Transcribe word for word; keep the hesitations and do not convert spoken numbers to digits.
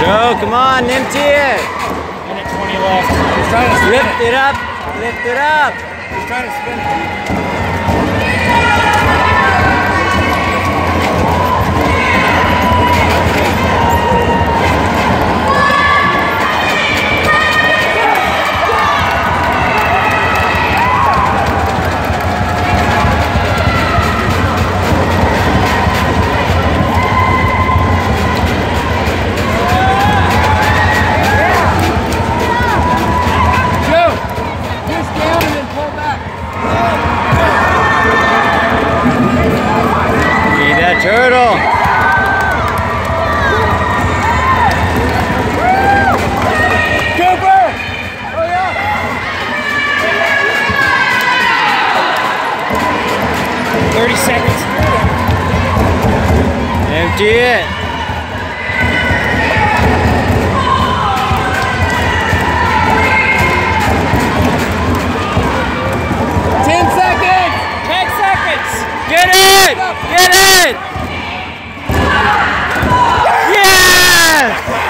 Go, come on, empty it. Minute twenty left. He's trying to spin Lift it. it up, lift it up. He's trying to spin it. Turtle. Cooper! Oh yeah. thirty seconds. Empty it. ten seconds! ten seconds! Get it! Get it! Yes!